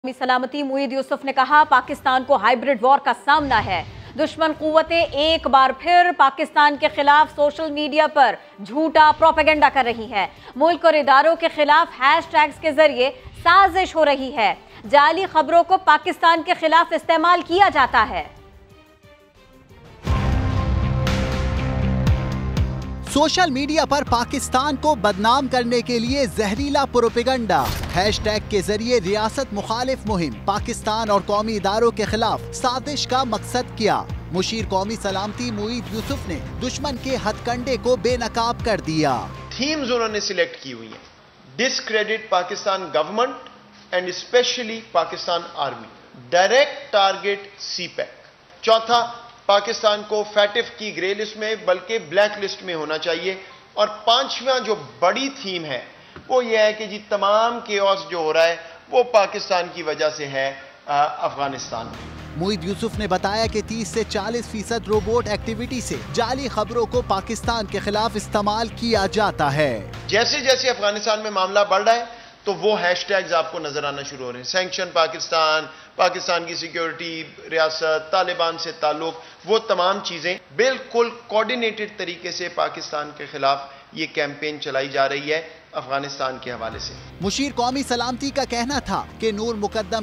सलामती मुईद यूसुफ ने कहा, पाकिस्तान को हाइब्रिड वॉर का सामना है। दुश्मन कुव्वतें एक बार फिर पाकिस्तान के खिलाफ सोशल मीडिया पर झूठा प्रोपेगेंडा कर रही हैं। मुल्क और इदारों के खिलाफ हैशटैग्स के जरिए साजिश हो रही है। जाली खबरों को पाकिस्तान के खिलाफ इस्तेमाल किया जाता है। सोशल मीडिया पर पाकिस्तान को बदनाम करने के लिए जहरीला प्रोपेगेंडा, हैशटैग के जरिए रियासत मुखालिफ मुहिम, पाकिस्तान और कौमी इदारों के खिलाफ साजिश का मकसद किया। मुशीर कौमी सलामती मुईद यूसुफ ने दुश्मन के हथकंडे को बेनकाब कर दिया। थीम्स उन्होंने सिलेक्ट की हुई है, discredit Pakistan government and specially Pakistan army, direct target CPEC. चौथा, पाकिस्तान को फैटिफ की ग्रे लिस्ट में बल्कि ब्लैक लिस्ट में होना चाहिए। और पांचवा जो बड़ी थीम है वो ये है कि जी तमाम केओस जो हो रहा है वो पाकिस्तान की वजह से है अफगानिस्तान में। मुईद यूसुफ ने बताया कि 30 से 40% रोबोट एक्टिविटी से जाली खबरों को पाकिस्तान के खिलाफ इस्तेमाल किया जाता है। जैसे जैसे अफगानिस्तान में मामला बढ़ रहा है तो वो हैशटैग्स आपको नजर आना शुरू हो रहे हैं। सैंक्शन पाकिस्तान, पाकिस्तान की सिक्योरिटी, रियासत, तालिबान से ताल्लुक, वो तमाम चीजें बिल्कुल कोऑर्डिनेटेड तरीके से पाकिस्तान के खिलाफ ये कैंपेन चलाई जा रही है अफगानिस्तान के हवाले से। मुशीर कौमी सलामती का कहना था कि नूर मुकद्दम